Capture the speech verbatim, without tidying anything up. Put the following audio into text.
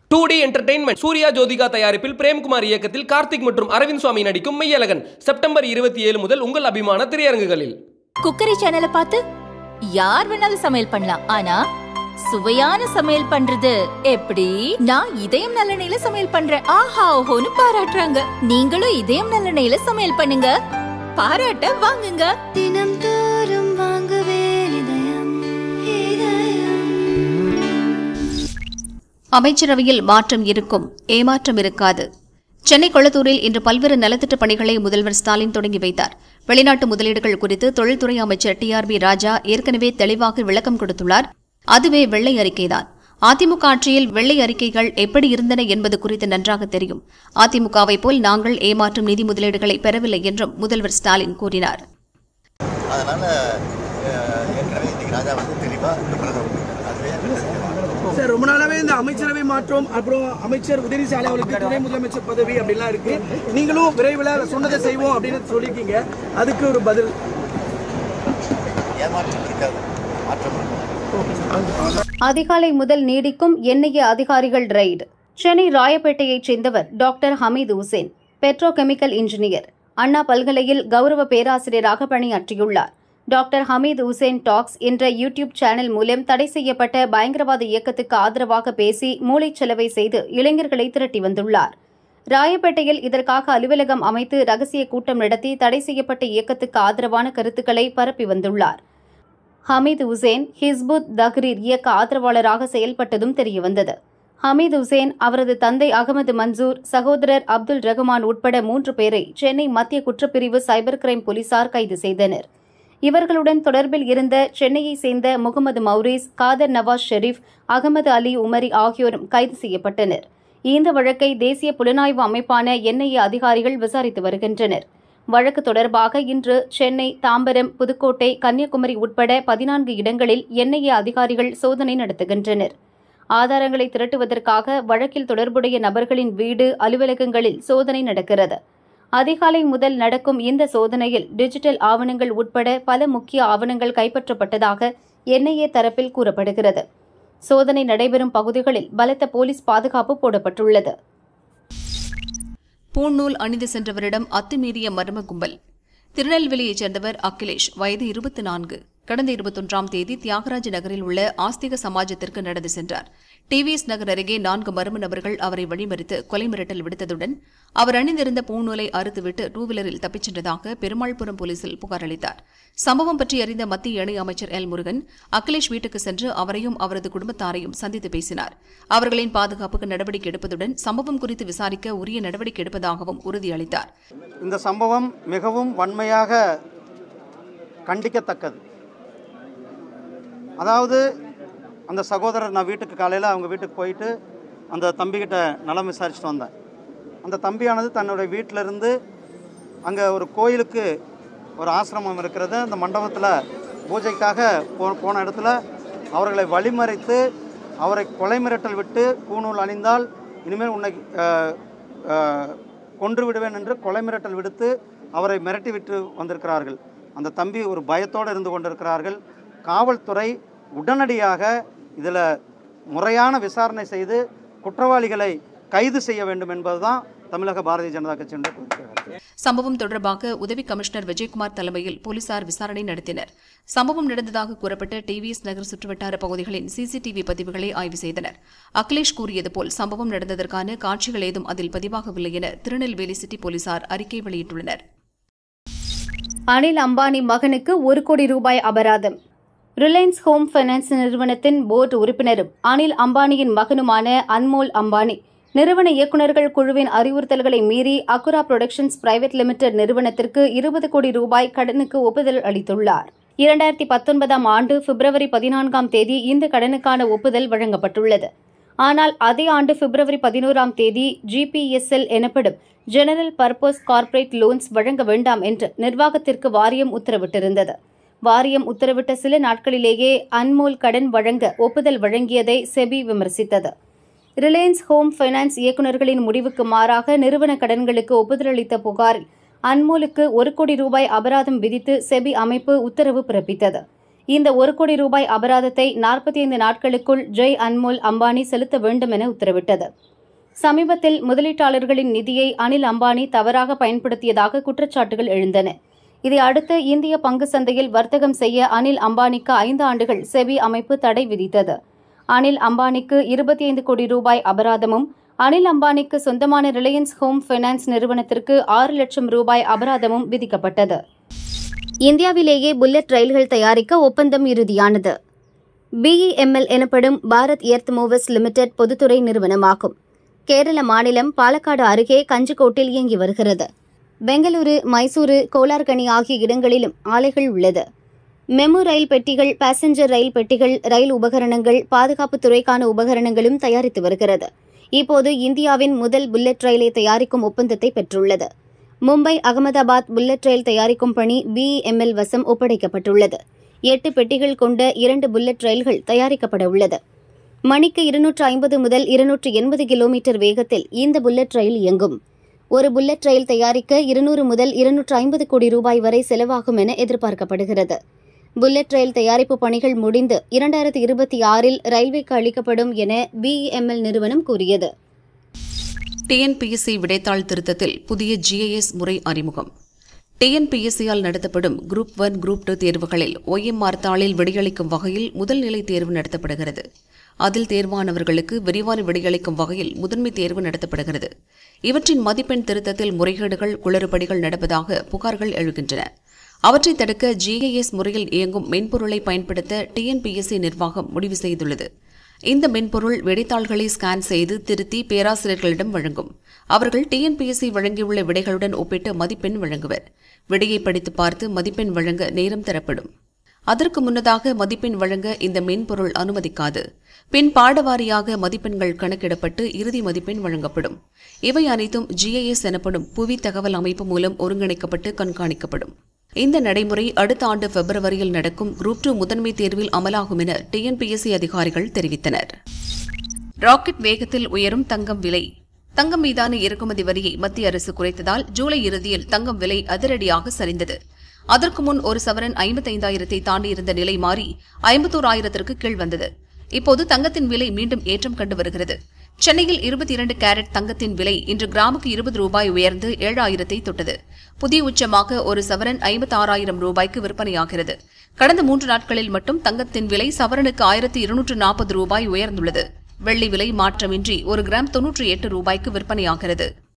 Two D entertainment Suriya Jyothika தயாரிப்பில் பிரேம்குமார் இயக்கத்தில் கார்த்திக் மற்றும் அரவிந்த் சுவாமி நடிக்கும் மெய்யழகன் செப்டம்பர் இருபத்தி ஏழு முதல் உங்கள் அபிமான திரையரங்குகளில். குக்கரி சேனலை பார்த்து யார் வேணாலும் சமையல் பண்ணலாம். ஆனா சுவையான சமையல் பண்றது எப்படி? நான் இதயம் நல்லெண்ணெயில சமையல் பண்றேன். ஆஹா ஓஹோன்னு பாராட்டுறாங்க. நீங்களும் இதயம் நல்லெண்ணெயில சமையல் பண்ணுங்க, பாராட்ட வாங்குங்க. தினம் தோறும் வாங்குவே இதயம் இதயம். அமைச்சரவையில் மாற்றம் இருக்கும், ஏமாற்றம் இருக்காது. சென்னை கொளத்தூரில் இன்று பல்வேறு நலத்திட்ட பணிகளை முதல்வர் ஸ்டாலின் தொடங்கி வைத்தார். வெளிநாட்டு முதலீடுகள் குறித்து தொழில்துறை அமைச்சர் டி ஆர் பி ராஜா ஏற்கனவே தெளிவாக விளக்கம் கொடுத்துள்ளார். அதுவே வெள்ளை அறிக்கைதான். அதிமுக ஆட்சியில் வெள்ளை அறிக்கைகள் எப்படி இருந்தன என்பது குறித்து நன்றாக தெரியும். அதிமுகவை போல் நாங்கள் ஏமாற்றும் நிதி முதலீடுகளை பெறவில்லை என்றும் முதல்வர் ஸ்டாலின் கூறினார். சார், ரொம்ப நாளாவே இந்த அமைச்சரவை மாற்றம், அப்புறம் அமைச்சர் உதயநிதி அவர்களுக்கு துணை முதலமைச்சர் பதவி அப்படிலாம் இருக்கு. நீங்களும் விரைவில் சொன்னதை செய்வோம் அப்படின்னு சொல்லியிருக்கீங்க. அதுக்கு ஒரு பதில்? அதிகாலை முதல் நீடிக்கும் என்ஐஏ அதிகாரிகள் ரெய்டு. சென்னை ராயப்பேட்டையைச் சேர்ந்தவர் doctor Hameed Hussain, petrochemical engineer, Anna பல்கலையில் கௌரவ பேராசிரியராக பணியாற்றியுள்ளார். டாக்டர் ஹமீது உசேன் டாக்ஸ் என்ற யூடியூப் சேனல் மூலம் தடை செய்யப்பட்ட பயங்கரவாத இயக்கத்துக்கு ஆதரவாக பேசி மூளைச்சலவை செய்து இளைஞர்களை திரட்டி வந்துள்ளார். ராயப்பேட்டையில் இதற்காக அலுவலகம் அமைத்து ரகசிய கூட்டம் நடத்தி தடை செய்யப்பட்ட இயக்கத்துக்கு ஆதரவான கருத்துக்களை பரப்பி வந்துள்ளார். ஹமீது உசேன் ஹிஸ்புத் தஹ்ரீர் இயக்க ஆதரவாளராக செயல்பட்டதும் தெரியவந்தது. ஹமீது உசேன், அவரது தந்தை அகமது மன்சூர், சகோதரர் அப்துல் ரஹ்மான் உட்பட மூன்று பேரை சென்னை மத்திய குற்றப்பிரிவு சைபர் கிரைம் போலீசார் கைது செய்தனர். இவர்களுடன் தொடர்பில் இருந்த சென்னையைச் சேர்ந்த முகமது மௌரீஸ், காதர் நவாஸ் ஷெரீப், அகமது அலி உமரி ஆகியோரும் கைது செய்யப்பட்டனர். இந்த வழக்கை தேசிய புலனாய்வு அமைப்பான என்ஐஏ அதிகாரிகள் விசாரித்து வருகின்றனர். வழக்கு தொடர்பாக இன்று சென்னை, தாம்பரம், புதுக்கோட்டை, கன்னியாகுமரி உட்பட பதினான்கு இடங்களில் என்ஐஏ அதிகாரிகள் சோதனை நடத்துகின்றனர். ஆதாரங்களை திரட்டுவதற்காக வழக்கில் தொடர்புடைய நபர்களின் வீடு, அலுவலகங்களில் சோதனை நடக்கிறது. அதிகாலை முதல் நடக்கும் இந்த சோதனையில் டிஜிட்டல் ஆவணங்கள் உட்பட பல முக்கிய ஆவணங்கள் கைப்பற்றப்பட்டதாக என்ஐஏ தரப்பில் கூறப்படுகிறது. சோதனை நடைபெறும் பகுதிகளில் பலத்த போலீஸ் பாதுகாப்பு போடப்பட்டுள்ளது. பூநூல் அணிந்து சென்றவரிடம் அத்துமீறிய மர்ம கும்பல். திருநெல்வேலியைச் சேர்ந்தவர் அகிலேஷ், வயது இருபத்தி நான்கு. கடந்த இருபத்தொன்றாம் தேதி தியாகராஜ நகரில் உள்ள ஆஸ்திக சமாஜத்திற்கு நடந்து சென்றார். டிவிஎஸ் நகர் அருகே நான்கு மர்ம நபர்கள் அவரை வழிமறித்து கொலை மிரட்டல் விடுத்ததுடன் அவர் அணிந்திருந்த பூநூலை அறுத்துவிட்டு டூவீலரில் தப்பிச் சென்றதாக பெருமாள்புரம் போலீசில் புகார் அளித்தார். சம்பவம் பற்றி அறிந்த மத்திய இணை அமைச்சர் எல் முருகன் அகிலேஷ் வீட்டுக்கு சென்று அவரையும் அவரது குடும்பத்தாரையும் சந்தித்து பேசினார். அவர்களின் பாதுகாப்புக்கு நடவடிக்கை எடுப்பதுடன் சம்பவம் குறித்து விசாரிக்க உரிய நடவடிக்கை எடுப்பதாகவும் உறுதியளித்தார். இந்த சம்பவம் மிகவும் வன்மையாக கண்டிக்கத்தக்கது. அதாவது அந்த சகோதரர், நான் வீட்டுக்கு காலையில் அவங்க வீட்டுக்கு போயிட்டு அந்த தம்பிக்கிட்ட நலம் விசாரிச்சுட்டு வந்தேன். அந்த தம்பியானது தன்னுடைய வீட்டிலிருந்து அங்கே ஒரு கோயிலுக்கு ஒரு ஆசிரமம் இருக்கிறது, அந்த மண்டபத்தில் பூஜைக்காக போ போன இடத்துல அவர்களை வழிமறைத்து அவரை கொலை மிரட்டல் விட்டு பூநூல் அணிந்தால் இனிமேல் உன்னை கொன்று விடுவேன் என்று கொலை மிரட்டல் விடுத்து அவரை மிரட்டி விட்டு வந்திருக்கிறார்கள். அந்த தம்பி ஒரு பயத்தோடு இருந்து கொண்டிருக்கிறார்கள். காவல்துறை உடனடியாக இதில் முறையான விசாரணை செய்து குற்றவாளிகளை கைது செய்ய வேண்டும் என்பதுதான் தமிழக பாரதிய ஜனதா கட்சியினுடைய கோரிக்கை. சம்பவம் தொடர்பாக உதவி கமிஷனர் விஜயகுமார் தலைமையில் போலீசார் விசாரணை நடத்தினர். சம்பவம் நடந்ததாக கூறப்பட்ட டிவிஎஸ் நகர் சுற்றுவட்டார பகுதிகளின் சிசிடிவி பதிவுகளை ஆய்வு செய்தனர். அகிலேஷ் கூறியது போல் சம்பவம் நடந்ததற்கான காட்சிகள் ஏதும் அதில் பதிவாகவில்லை என திருநெல்வேலி சிட்டி போலீசார் அறிக்கை வெளியிட்டுள்ளனர். அனில் அம்பானி மகனுக்கு ஒரு கோடி ரூபாய் அபராதம். ரிலையன்ஸ் ஹோம் ஃபைனான்ஸ் நிறுவனத்தின் போர்டு உறுப்பினரும் அனில் அம்பானியின் மகனுமான அன்மோல் அம்பானி நிறுவன இயக்குநர்கள் குழுவின் அறிவுறுத்தல்களை மீறி அக்குரா புரொடக்ஷன்ஸ் பிரைவேட் லிமிடெட் நிறுவனத்திற்கு இருபது கோடி ரூபாய் கடனுக்கு ஒப்புதல் அளித்துள்ளார். இரண்டாயிரத்தி பத்தொன்பதாம் ஆண்டு பிப்ரவரி பதினான்காம் தேதி இந்த கடனுக்கான ஒப்புதல் வழங்கப்பட்டுள்ளது. ஆனால் அதே ஆண்டு பிப்ரவரி பதினோராம் தேதி ஜிபிஎஸ்எல் எனப்படும் ஜெனரல் பர்பஸ் கார்ப்பரேட் லோன்ஸ் வழங்க வேண்டாம் என்று நிர்வாகத்திற்கு வாரியம் உத்தரவிட்டிருந்தது. வாரியம் உத்தரவிட்ட சில நாட்களிலேயே அன்மோல் கடன் வழங்க ஒப்புதல் வழங்கியதை செபி விமர்சித்தது. ரிலையன்ஸ் ஹோம் ஃபைனான்ஸ் இயக்குநர்களின் முடிவுக்கு மாறாக நிறுவன கடன்களுக்கு ஒப்புதலளித்த புகாரில் அன்மோலுக்கு ஒரு கோடி ரூபாய் அபராதம் விதித்து செபி அமைப்பு உத்தரவு பிறப்பித்தது. இந்த ஒரு கோடி ரூபாய் அபராதத்தை நாற்பத்தி ஐந்து நாட்களுக்குள் ஜெய் அன்மோல் அம்பானி செலுத்த வேண்டும் என உத்தரவிட்டது. சமீபத்தில் முதலீட்டாளர்களின் நிதியை அனில் அம்பானி தவறாக பயன்படுத்தியதாக குற்றச்சாட்டுகள் எழுந்தன. இதை அடுத்து இந்திய பங்கு சந்தையில் வர்த்தகம் செய்ய அனில் அம்பானிக்கு ஐந்து ஆண்டுகள் செபி அமைப்பு தடை விதித்தது. அனில் அம்பானிக்கு இருபத்தி ஐந்து கோடி ரூபாய் அபராதமும், அனில் அம்பானிக்கு சொந்தமான ரிலையன்ஸ் ஹோம் ஃபைனான்ஸ் நிறுவனத்திற்கு ஆறு லட்சம் ரூபாய் அபராதமும் விதிக்கப்பட்டது. இந்தியாவிலேயே புல்லட் ரயில்கள் தயாரிக்க ஒப்பந்தம் இறுதியானது. பிஇஎம்எல் எனப்படும் பாரத் எர்த் மூவர்ஸ் லிமிடெட் பொதுத்துறை நிறுவனமாகும். கேரள மாநிலம் பாலக்காடு அருகே கஞ்சிக்கோட்டில் இயங்கி வருகிறது. பெங்களூரு, மைசூரு, கோலார்கனி ஆகிய இடங்களிலும் ஆலைகள் உள்ளது. மெமு ரயில் பெட்டிகள், பாசஞ்சர் ரயில் பெட்டிகள், ரயில் உபகரணங்கள், பாதுகாப்புத் துறைக்கான உபகரணங்களும் தயாரித்து வருகிறது. இப்போது இந்தியாவின் முதல் புல்லட் ரயிலை தயாரிக்கும் ஒப்பந்தத்தை பெற்றுள்ளது. மும்பை அகமதாபாத் புல்லட் ரயில் தயாரிக்கும் பணி பிஇஎம்எல் வசம் ஒப்படைக்கப்பட்டுள்ளது. எட்டு பெட்டிகள் கொண்ட இரண்டு புல்லட் ரயில்கள் தயாரிக்கப்பட உள்ளது. மணிக்கு இருநூற்று ஐம்பது முதல் இருநூற்று எண்பது கிலோமீட்டர் வேகத்தில் இந்த புல்லட் ரயில் இயங்கும். ஒரு புல்லட் ரயில் தயாரிக்க இருநூறு முதல் இருநூற்று ஐம்பது கோடி ரூபாய் வரை செலவாகும் என எதிர்பார்க்கப்படுகிறது. புல்லட் ரயில் தயாரிப்பு பணிகள் முடிந்து இரண்டாயிரத்தி இருபத்தி ஆறில் ரயில்வேக்கு அளிக்கப்படும் என பிஇஎம்எல் நிறுவனம் கூறியது. டிஎன்பிஎஸ்சி விடைத்தாள் திருத்தத்தில் புதிய ஜிஐஎஸ் முறை அறிமுகம். டிஎன்பிஎஸ்சியால் நடத்தப்படும் குரூப் ஒன், குரூப் டூ தேர்வுகளில் ஒய்எம்ஆர் தாளில் விடையளிக்கும் வகையில் முதல் நிலை தேர்வு நடத்தப்படுகிறது. அதில் தேர்வானவர்களுக்கு விரிவான விடையளிக்கும் வகையில் முதன்மை தேர்வு நடத்தப்படுகிறது. இவற்றின் மதிப்பெண் திருத்தத்தில் முறைகேடுகள், குளறுபடிகள் நடப்பதாக புகார்கள் எழுகின்றன. அவற்றை தடுக்க ஜிஐஎஸ் முறையில் இயங்கும் மென்பொருளை பயன்படுத்த டிஎன்பிஎஸ்சி நிர்வாகம் முடிவு செய்துள்ளது. இந்த மென்பொருள் விடைத்தாள்களை ஸ்கேன் செய்து திருத்தி பேராசிரியர்களிடம் வழங்கும். அவர்கள் டிஎன்பிஎஸ்சி வழங்கியுள்ள விடைகளுடன் ஒப்பிட்டு மதிப்பெண் வழங்குவர். விடையை படித்து பார்த்து மதிப்பெண் வழங்க நேரம் தரப்படும். அதற்கு முன்னதாக மதிப்பெண் வழங்க இந்த மென்பொருள் அனுமதிக்காது. பின் பாடவாரியாக மதிப்பெண்கள் கணக்கிடப்பட்டு இறுதி மதிப்பெண் வழங்கப்படும். இவை அனைத்தும் ஜிஐஎஸ் எனப்படும் புவி தகவல் அமைப்பு மூலம் ஒருங்கிணைக்கப்பட்டு கண்காணிக்கப்படும். இந்த நடைமுறை அடுத்த ஆண்டு பிப்ரவரியில் நடக்கும் குரூப் டூ முதன்மை தேர்வில் அமலாகும் என டிஎன்பிஎஸ்சி அதிகாரிகள் தெரிவித்தனர். ராக்கெட் வேகத்தில் உயரும் தங்கம் விலை. தங்கம் மீதான இறக்குமதி வரியை மத்திய அரசு குறைத்ததால் ஜூலை இறுதியில் தங்கம் விலை அதிரடியாக சரிந்தது. அதற்கு முன் ஒரு சவரன் ஐம்பத்தைந்தாயிரத்தை தாண்டியிருந்த நிலை மாறி ஐம்பத்தோராயிரத்திற்கு கீழ் வந்தது. இப்போது தங்கத்தின் விலை மீண்டும் ஏற்றம் கண்டு வருகிறது. சென்னையில் இருபத்தி இரண்டு கேரட் தங்கத்தின் விலை இன்று கிராமுக்கு இருபது ரூபாய் உயர்ந்து ஏழாயிரத்தை தொட்டது. புதிய உச்சமாக ஒரு சவரன் ஐம்பத்தாறாயிரம் ரூபாய்க்கு விற்பனையாகிறது. கடந்த மூன்று நாட்களில் மட்டும் தங்கத்தின் விலை சவரனுக்கு ஆயிரத்து இருநூற்று நாற்பது ரூபாய் உயர்ந்துள்ளது. வெள்ளி விலை மாற்றமின்றி ஒரு கிராம் தொன்னூற்றி எட்டு ரூபாய்க்கு விற்பனையாகிறது.